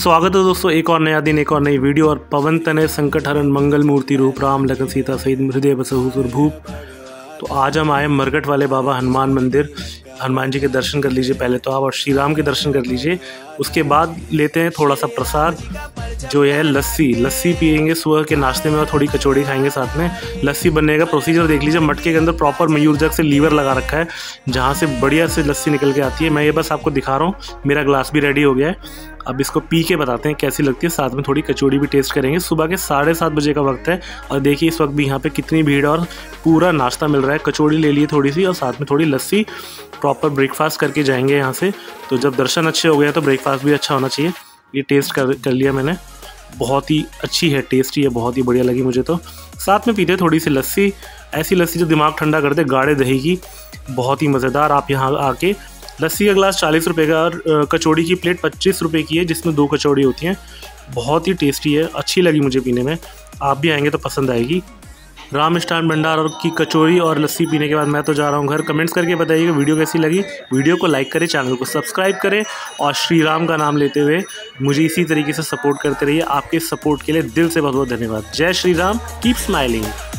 स्वागत है दोस्तों, एक और नया दिन, एक और नई वीडियो। और पवन तनय संकट हरण मंगल मूर्ति रूप राम लखन सीता सहित हृदय बसहु सुरभूप। तो आज हम आए मरघट वाले बाबा हनुमान मंदिर। हनुमान जी के दर्शन कर लीजिए पहले तो आप, और श्री राम के दर्शन कर लीजिए। उसके बाद लेते हैं थोड़ा सा प्रसाद, जो है लस्सी पियेंगे सुबह के नाश्ते में, और थोड़ी कचौड़ी खाएंगे साथ में। लस्सी बनने का प्रोसीजर देख लीजिए। मटके के अंदर प्रॉपर मयूर जग से लीवर लगा रखा है, जहाँ से बढ़िया से लस्सी निकल के आती है। मैं ये बस आपको दिखा रहा हूँ। मेरा ग्लास भी रेडी हो गया है। अब इसको पी के बताते हैं कैसी लगती है। साथ में थोड़ी कचौड़ी भी टेस्ट करेंगे। सुबह के 7:30 बजे का वक्त है, और देखिए इस वक्त भी यहाँ पे कितनी भीड़, और पूरा नाश्ता मिल रहा है। कचौड़ी ले लिए थोड़ी सी, और साथ में थोड़ी लस्सी। प्रॉपर ब्रेकफास्ट करके जाएंगे यहाँ से। तो जब दर्शन अच्छे हो गए तो ब्रेकफास्ट भी अच्छा होना चाहिए। ये टेस्ट कर लिया मैंने, बहुत ही अच्छी है, टेस्टी है, बहुत ही बढ़िया लगी मुझे। तो साथ में पीते थोड़ी सी लस्सी, ऐसी लस्सी जो दिमाग ठंडा कर दे, गाढ़े दही की, बहुत ही मज़ेदार। आप यहाँ आके, लस्सी का ग्लास 40 रुपये का, और कचौड़ी की प्लेट 25 रुपये की है, जिसमें 2 कचौड़ी होती हैं। बहुत ही टेस्टी है, अच्छी लगी मुझे पीने में। आप भी आएंगे तो पसंद आएगी। राम मिष्ठान भंडार और की कचौड़ी और लस्सी पीने के बाद मैं तो जा रहा हूँ घर। कमेंट्स करके बताइएगा वीडियो कैसी लगी। वीडियो को लाइक करें, चैनल को सब्सक्राइब करें, और श्री राम का नाम लेते हुए मुझे इसी तरीके से सपोर्ट करते रहिए। आपके सपोर्ट के लिए दिल से बहुत बहुत धन्यवाद। जय श्री राम, कीप स्माइलिंग।